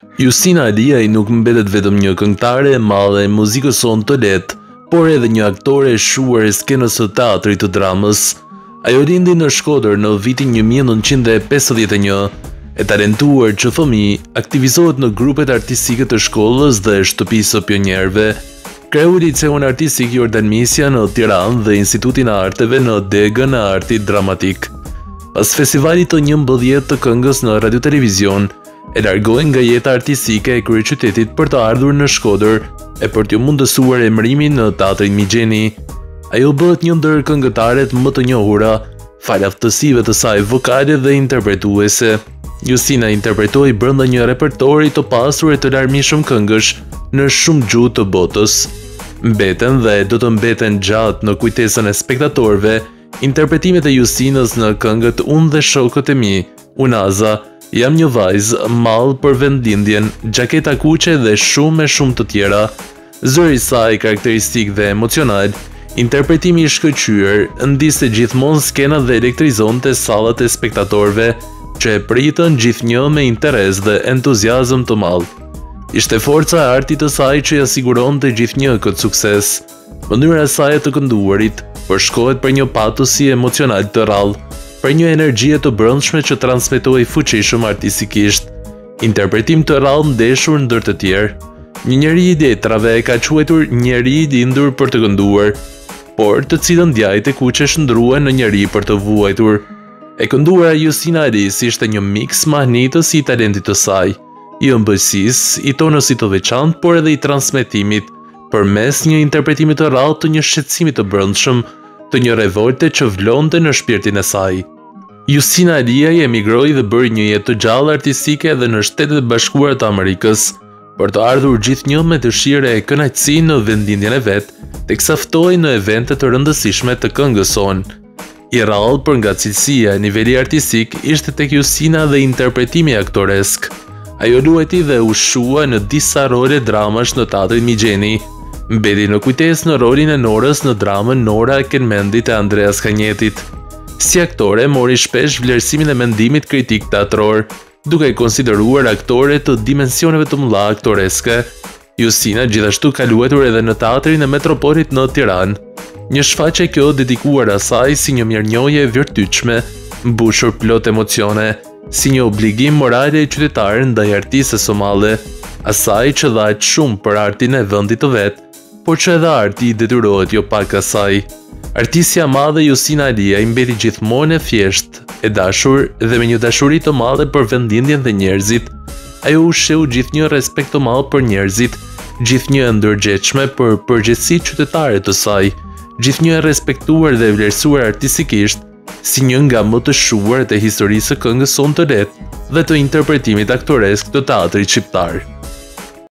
Justina Aliaj nuk mbetet vetëm një këngëtare e madhe e muzikës sonë të lehtë, por edhe një aktore e shuar e skenës së teatrit të dramës. Ajo lindi në Shkodër në vitin 1951, e talentuar që fëmijë, aktivizohet në grupet artistike të shkollës dhe shtëpisë së pionierëve. Kreu liceun artistik Jordan Misja në Tiranë dhe Institutin e Arteve në Degën e Artit Dramatik. Pas festivalit të 11 të këngës në radio televizion, e largoi nga jeta artistike e kryeqytetit për të ardhur në Shkodër e për t'ju mundësuar emërimin në Teatrin Migjeni. Ajo bëhet një ndër këngëtaret më të njohura, fal aftësive të saj vokale dhe interpretuese. Justina interpretoi brenda një repertori të pasur e të larmishëm këngësh në shumë gjuhë të botës. Mbeten dhe do të mbeten gjatë në kujtesën e spektatorëve interpretimet e Justinës në këngët Unë dhe shokët e mi, Unaza, Jam një vajzë, Mall për vendlindjen, Gjaketa kuqe dhe shumë të tjera. Zëri i saj karakteristik dhe emocional, interpretimi i shkëlqyer, ndiste gjithmonë skenat dhe elektrizonte sallat e spektatorëve, që e pritën gjithnjë me interes dhe entuziazëm të madh. Ishte forca e artit të saj që ia siguronte gjithnjë këtë sukses. Mënyra e saj të kënduarit përshkohet për një patosi emocional të rrallë, për një energjie të brendshme që transmetoi fuqishëm artistikisht, interpretim të rrallë ndeshur ndër të tjerë. Një njeri i letrave e ka quajtur njeri i lindur për të kënduar, por të cilën djajt e kuqe shndruan në njeri për të vuajtur. E kënduara Justina Aliaj ishte një miks mahnitës i talentit të saj, i ëmbëlsisë, i tonësit të veçantë, por edhe i transmetimit, përmes një interpretimi të rrallë të një shqetësimi të brendshëm, të një revolte që vlonte në shpirtin e saj. Justina Aliaj emigroi dhe bëri një jetë të gjallë artistike edhe në Shtetet e Bashkuara të Amerikës, për të ardhur gjithnjë me dëshirë e kënaqësi në vendlindjen e vet, teksa ftoi në evente të rëndësishme të këngës sonë. I rrallë për nga cilësia e niveli artistik ishte tek Justina dhe interpretimi aktoresk. Ajo luajti dhe u shua në disa role dramash në Teatrin Migjeni. Mbeti në kujtesë në rolin e Norës në dramën Nora e Kenmendit e Andreas Kanjetit. Si aktore mori shpesh vlerësimin e mendimit kritik teatror, duke konsideruar aktore të dimensioneve të mëdha aktoreske. Justina gjithashtu ka luajtur edhe në Teatrin e Metropolit në Tiranë. Një shfaqje kjo dedikuar asaj si një mirënjohje e vërtetshme, mbushur plot emocione, si një obligim morale e qytetarë ndaj artistës somale, asaj që dha aq shumë për artin e vendit të vet, por që edhe arti i detyrohet jo pak asaj. Artistja e madhe Justina Aliaj mbeti gjithmonë e thjeshtë, e dashur dhe me një dashuri të madhe për vendlindjen dhe njerëzit. Ajo u sheu gjithnjë respekt të madh për njerëzit, gjithnjë e ndërgjegjshme për përgjegjësitë qytetare të saj, gjithnjë e respektuar dhe vlerësuar artistikisht, si një nga më të shuarët e historisë së këngës sonë të lehtë dhe të interpretimit aktoresk të teatrit shqiptar.